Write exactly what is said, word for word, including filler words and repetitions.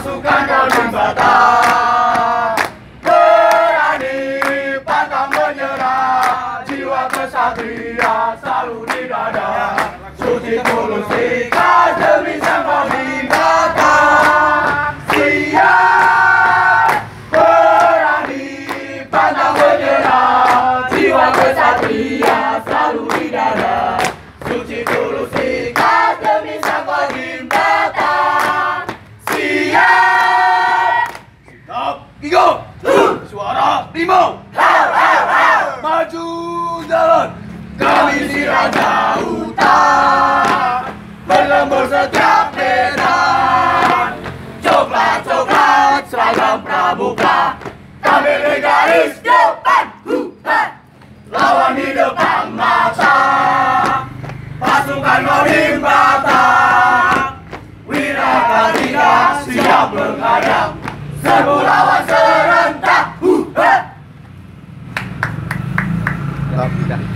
pasukan Kalibata. Berani pantang menyerah, jiwa kesatria selalu di dada. Suci tulus ikhlas demi sang Kalibata. Siap, berani pantang menyerah, jiwa kesatria selalu di dada. Suci tulus ikhlas demi sang Kalibata. Siap, siap, gigo, suara rimau, maju jalan, kami si Raja Hutan, berlembur setiap medan. Coklat coklat seragam pramuka, kami di garis depan, Hutan, lawan di depan mata. Pasukan Kalibata, Wirakatika siap menghadap, serbu lawan serentak. Hutan.